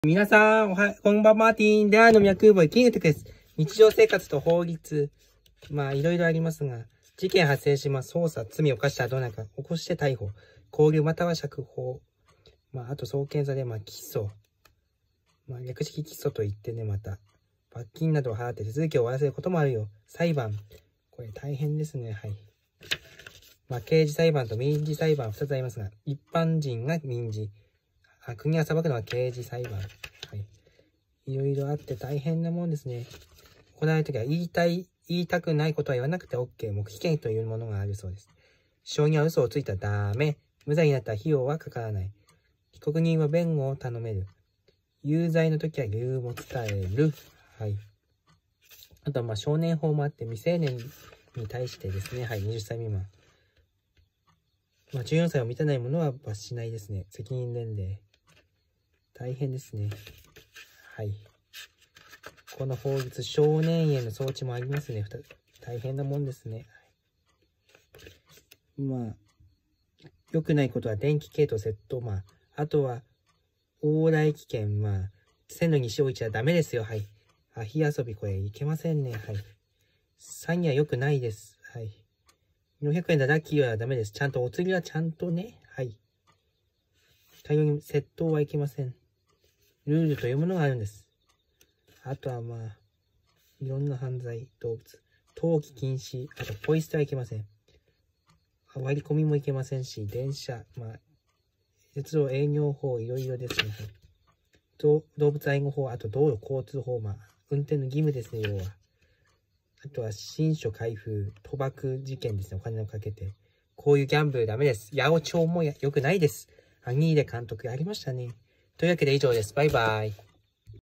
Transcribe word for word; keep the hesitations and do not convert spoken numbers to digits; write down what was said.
皆さん、おは、こんばんは、マーティン、レアの脈ボイ、キングテクです。日常生活と法律、まあ、いろいろありますが、事件発生します。捜査、罪を犯したどなたか、起こして逮捕、拘留または釈放、まあ、あと送検され、まあ、起訴、まあ、略式起訴と言ってね、また、罰金などを払って手続きを終わらせることもあるよ。裁判、これ大変ですね、はい。まあ、刑事裁判と民事裁判ふたつありますが、一般人が民事、あ、国が裁くのは刑事裁判。はい。いろいろあって大変なもんですね。行われるときは言いたい、言いたくないことは言わなくて OK。黙秘権というものがあるそうです。証人は嘘をついたらダメ。無罪になったら費用はかからない。被告人は弁護を頼める。有罪のときは理由も伝える。はい。あとはまあ少年法もあって未成年に対してですね。はい。はたち未満。まあじゅうよんさいを満たない者は罰しないですね。責任年齢。大変ですね。はい。この法律、少年への装置もありますね。大変なもんですね。まあ、良くないことは電気系統窃盗。まあ、あとは、往来危険。まあ、線路に石を置いちゃダメですよ。はい。あ、火遊び、これいけませんね。はい。詐欺は良くないです。はい。よんひゃくえんだラッキーはダメです。ちゃんと、お釣りはちゃんとね。はい。大量に窃盗はいけません。ルールというものがあるんです。あとはまあ、いろんな犯罪、動物、投棄禁止、あとポイ捨てはいけません。割り込みもいけませんし、電車、まあ、鉄道営業法、いろいろですね。動物愛護法、あと道路交通法、まあ、運転の義務ですね、要は。あとは、新書開封、賭博事件ですね、お金をかけて。こういうギャンブルダメです。八百長も良くないです。アニーレ監督ありましたね。というわけで以上です。バイバイ。